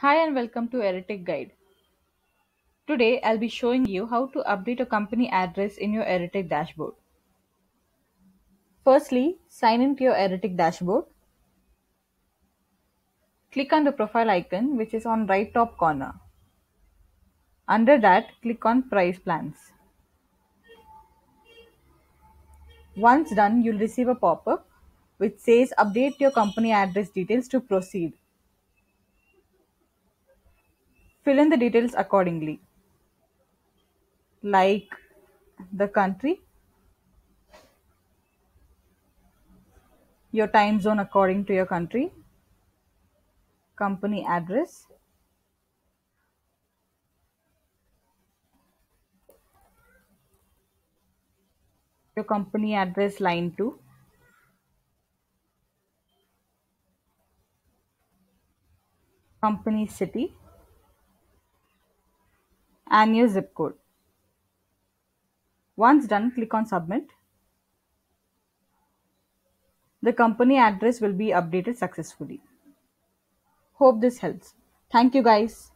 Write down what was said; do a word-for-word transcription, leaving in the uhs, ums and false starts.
Hi and welcome to Eretic Guide. Today I'll be showing you how to update a company address in your Eretic dashboard. Firstly, sign into your Eretic dashboard. Click on the profile icon which is on right top corner. Under that, click on Price Plans. Once done, you'll receive a pop-up which says update your company address details to proceed. Fill in the details accordingly, like the country, your time zone according to your country, company address, your company address line two, company city, and your zip code. Once done, click on submit. The company address will be updated successfully. Hope this helps. Thank you guys.